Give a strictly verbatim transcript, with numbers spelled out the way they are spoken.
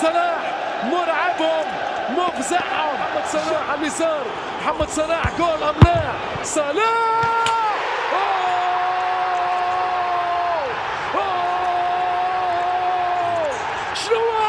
صلاح مرعبهم مفزعهم. محمد صلاح على اليسار، محمد صلاح جول ام لا؟ صلاح أوه! أوه! شنو